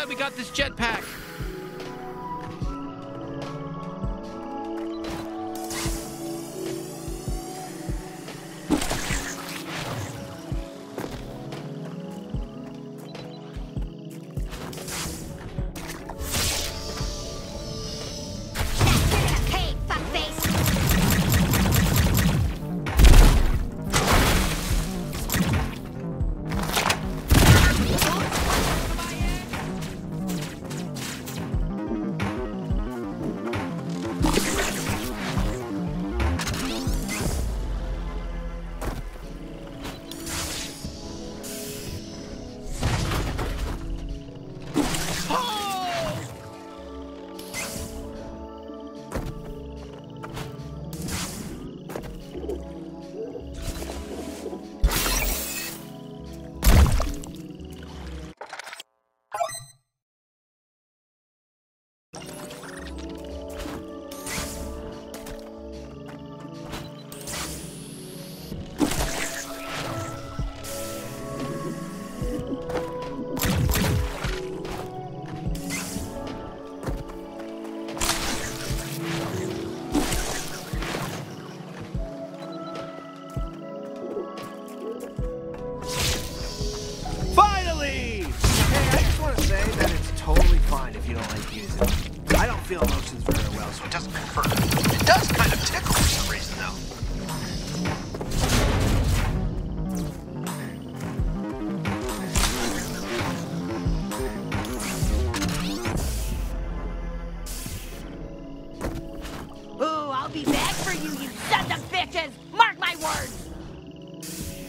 glad we got this jetpack. feel emotions very well, so it doesn't convert. It does kind of tickle for some reason, though. Ooh, I'll be back for you, you sons of bitches! Mark my words!